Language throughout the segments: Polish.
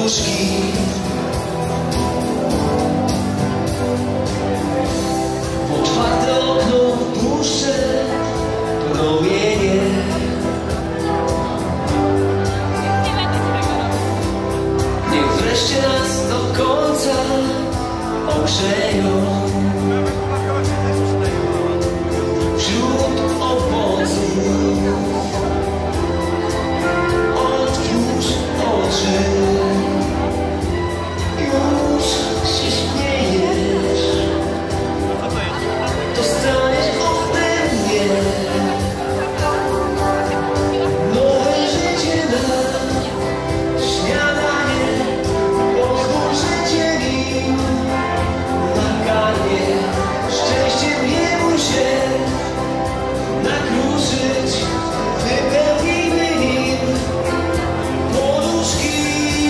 poduszki. W otwarte okno puszczę promienie. Niech wreszcie nas do końca ogrzeją. Wśród owocu otwórz oczy. Już się śmiejesz, dostaniesz ode mnie nowe życie na śniadanie. Pozwól cię nim nakarmię, szczęściem nie bój się nakruszyć, wypełnimy nim poduszki.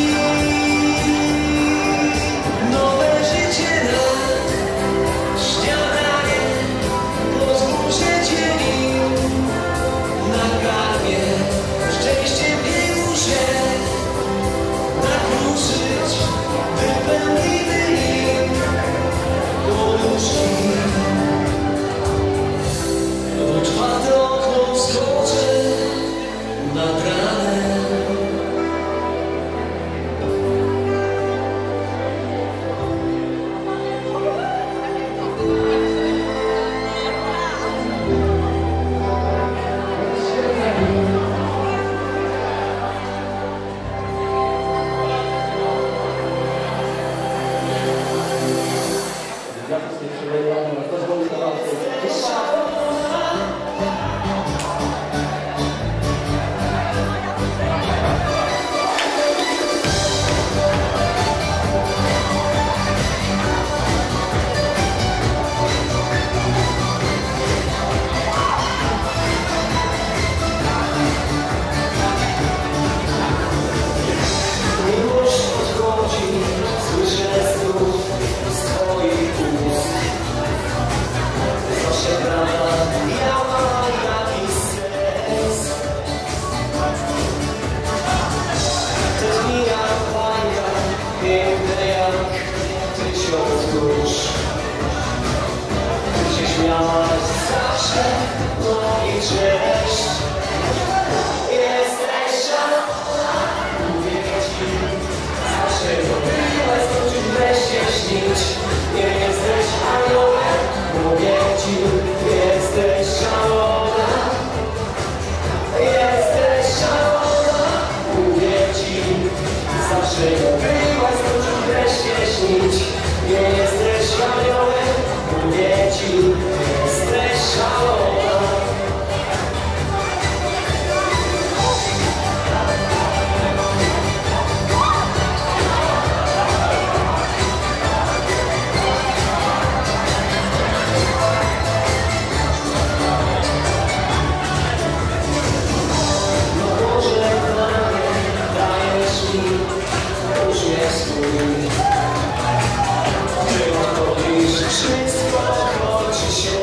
Nowe życie na śniadanie, pozwól cię nim nakarmię, szczęściem nie bój się nakruszyć, wypełnimy nim poduszki. W otwarte okno wskoczę nad ranem. Miłość odchodzi, słyszę znów z twoich ust. Zawsze brama miała jakiś sens. Te dni jak bajka, piękne jak 1000 dusz. Ty się śmiałaś zawsze, no i cześć. Jesteś szalona, mówię ci. Dlaczego byłaś, skończyć wreszcie śnić? Nie jesteś aniołem, mówię ci. Jesteś szalona, jesteś szalona, mówię ci. Zawsze byłaś, skończyć wreszcie śnić? Nie jesteś aniołem, mówię ci. Jesteś szalona. Wszystko kończy się.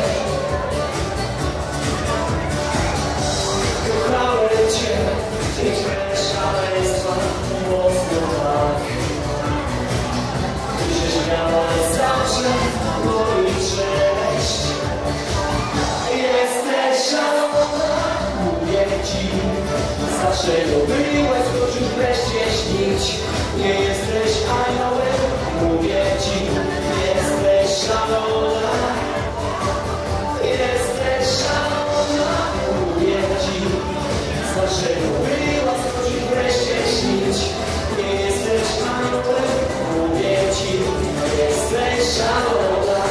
Kochałem cię, piękne szaleństwa, mocno tak. Ty się śmiałaś zawsze, no i cześć. Jesteś szalona, mówię ci. Zawsze byłaś, skończyć wreszcie śnić. Nie jesteś aniołem, mówię ci. Jesteś szalona, jesteś szalona, mówię ci. Zawsze była, skończyć wreszcie śnić. Nie jesteś aniołem, mówię ci. Jesteś szalona.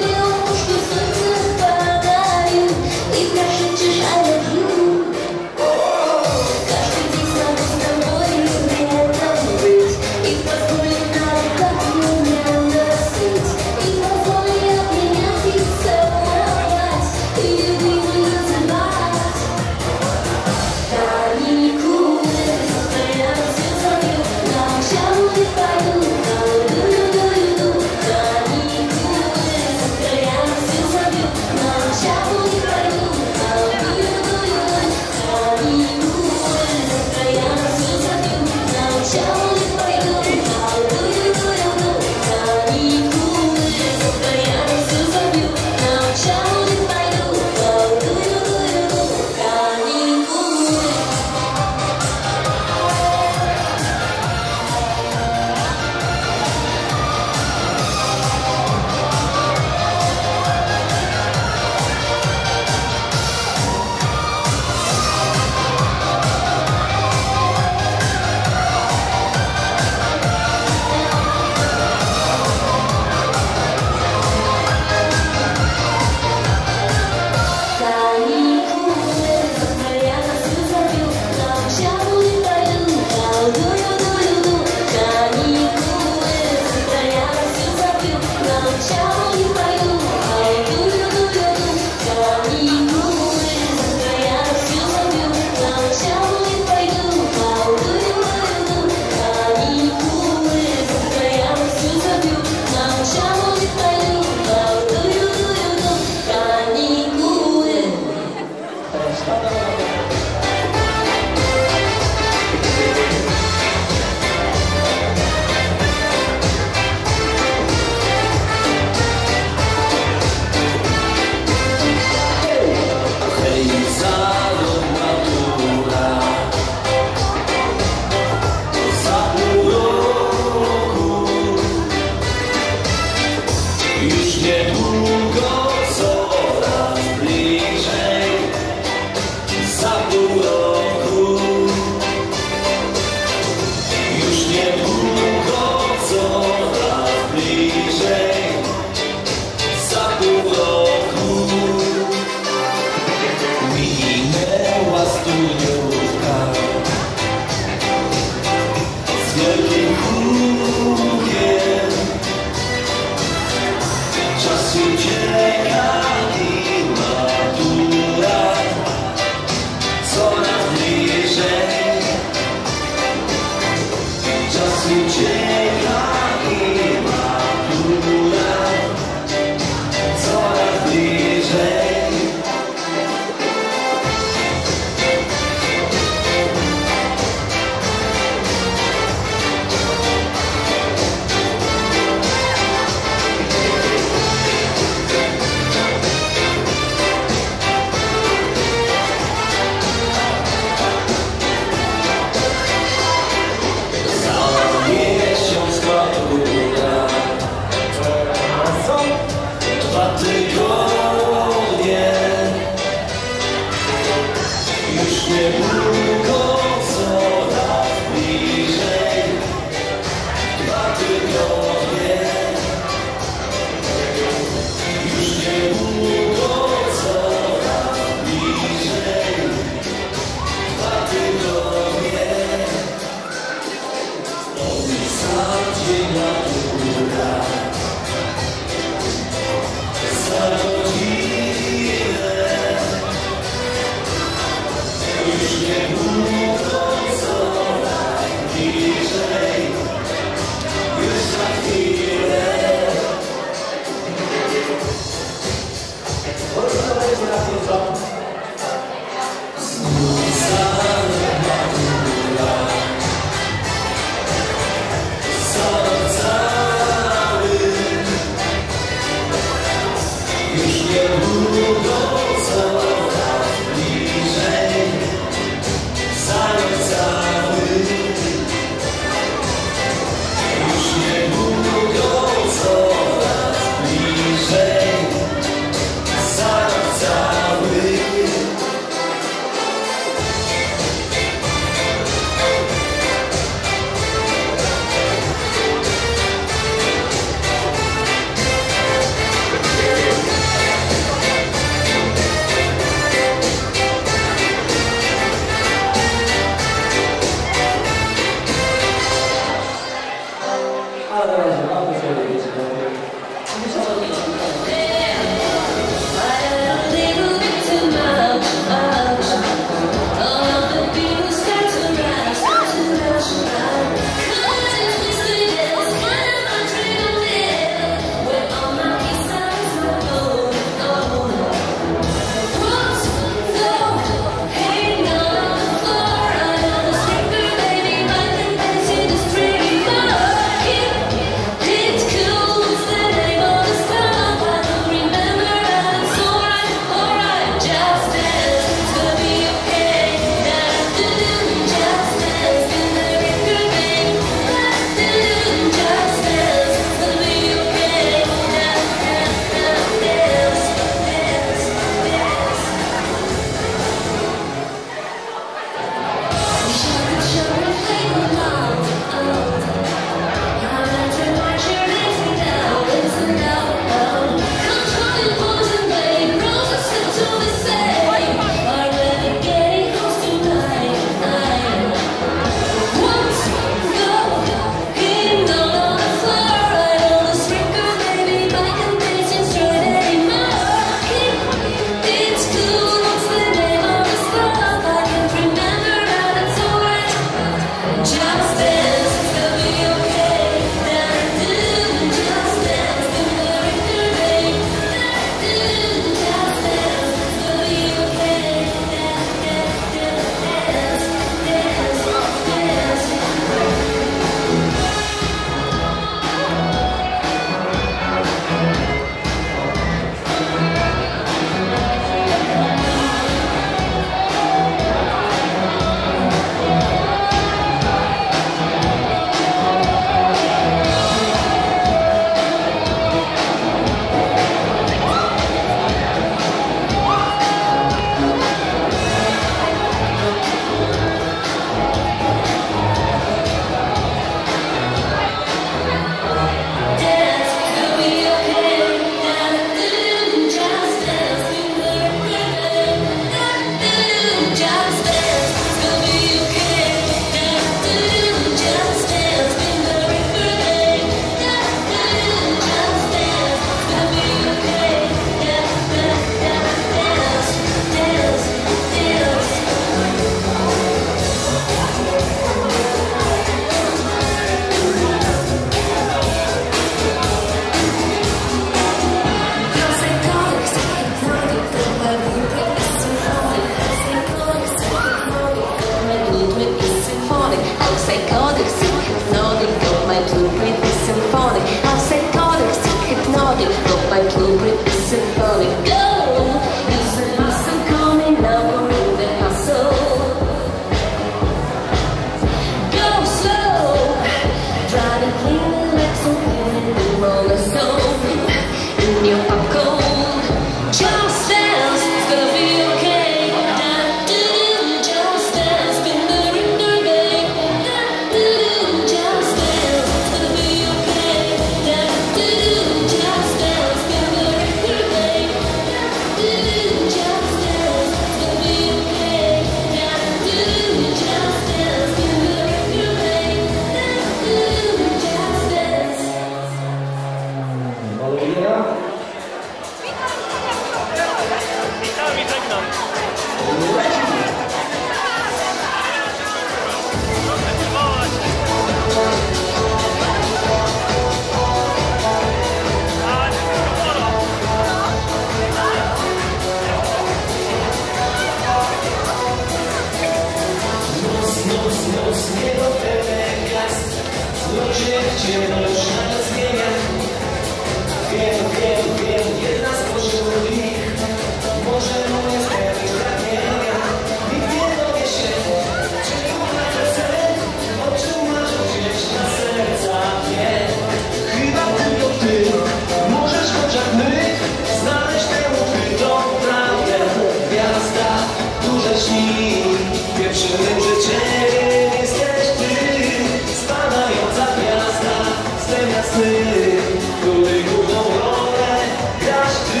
niebo pełne gwiazd. Ludzie w ciemność nagle zmienia. Wiem, jedna spośród nich może moje spełnić pragnienia. Nikt nie dowie się, czego nagle sen, o czym marzą gdzieś na serca mnie. Chyba tylko ty możesz, choć jak my, znaleźć tę ukrytą prawdę. Gwiazda, duże śni, pierwszym życzeniem jesteś ty. Spadająca gwiazda, spełnia sny, której główną rolę grasz ty.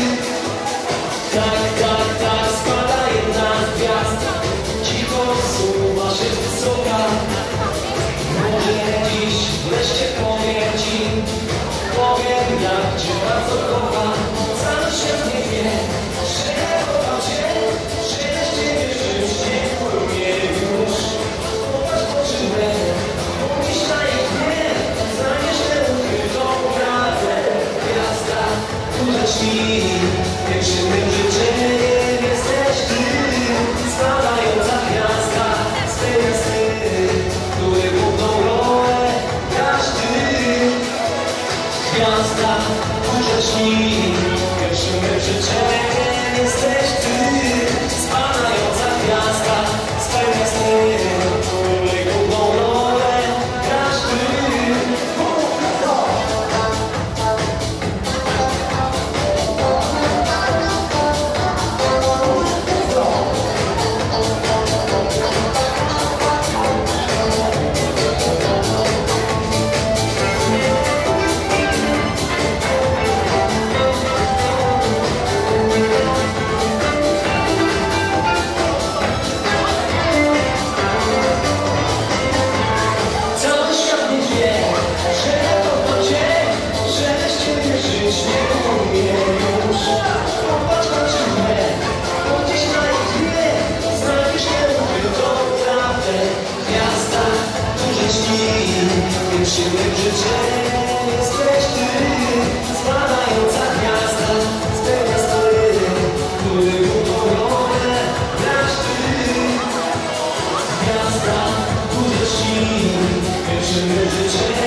Tak, spada jedna z gwiazd, cicho zsuwa się wysoka. Może dziś wreszcie powiem ci, powiem jak cię bardzo kocham. Sam się nie wie, że kocham cię, że z ciebie żyć nie płynie już. Popatrz w oczy me, pomyśl na ich dnie, znajdziesz tę ukrytą prawdę. Gwiazda, która śni, pierwszym mym życzeniem jesteś ty. Spadająca gwiazda, spełnia sny, której główną rolę grasz ty. Gwiazda, która śni, pierwszym mym życzeniem jesteś ty. Spadająca gwiazda, spełnia sny, której główną rolę grasz ty. Cały świat nie wie, że kocham cię, że bez ciebie żyć nie umie już. Popatrz w oczy me, bo gdzieś na ich dnie znajdziesz tę ukrytą prawdę. Gwiazda, duże śni, pierwszym mym życzeniem jesteś ty. Spadająca gwiazda, spełnia sny, której główną rolę grasz ty. Gwiazda, duże śni, pierwszym mym życzeniem